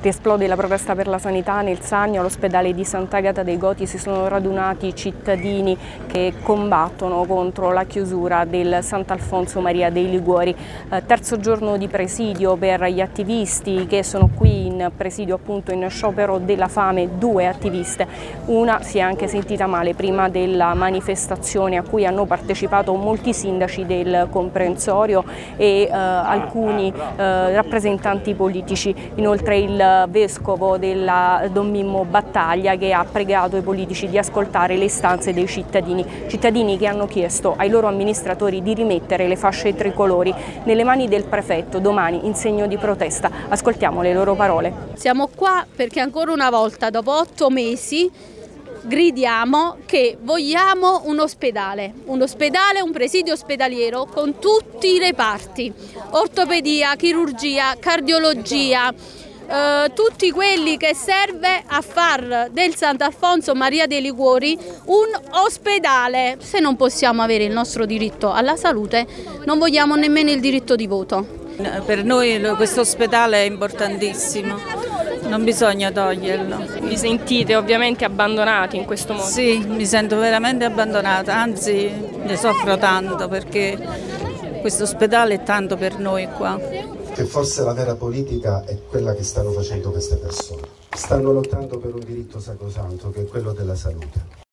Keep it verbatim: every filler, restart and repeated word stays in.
Riesplode la protesta per la sanità nel Sannio. All'ospedale di Sant'Agata dei Goti si sono radunati cittadini che combattono contro la chiusura del Sant'Alfonso Maria dei Liguori. Eh, terzo giorno di presidio per gli attivisti che sono qui in presidio, appunto in sciopero della fame, due attiviste. Una si è anche sentita male prima della manifestazione a cui hanno partecipato molti sindaci del comprensorio e eh, alcuni eh, rappresentanti politici. Inoltre il vescovo della Don Mimmo Battaglia, che ha pregato i politici di ascoltare le istanze dei cittadini, cittadini che hanno chiesto ai loro amministratori di rimettere le fasce tricolori nelle mani del prefetto domani in segno di protesta. Ascoltiamo le loro parole. Siamo qua perché ancora una volta, dopo otto mesi, gridiamo che vogliamo un ospedale, un ospedale, un presidio ospedaliero con tutti i reparti, ortopedia, chirurgia, cardiologia, eh, tutti quelli che serve a far del Sant'Alfonso Maria dei Liguori un ospedale. Se non possiamo avere il nostro diritto alla salute, non vogliamo nemmeno il diritto di voto. Per noi questo ospedale è importantissimo, non bisogna toglierlo. Vi sentite ovviamente abbandonati in questo modo? Sì, mi sento veramente abbandonata, anzi ne soffro tanto perché questo ospedale è tanto per noi qua. Che forse la vera politica è quella che stanno facendo queste persone. Stanno lottando per un diritto sacrosanto che è quello della salute.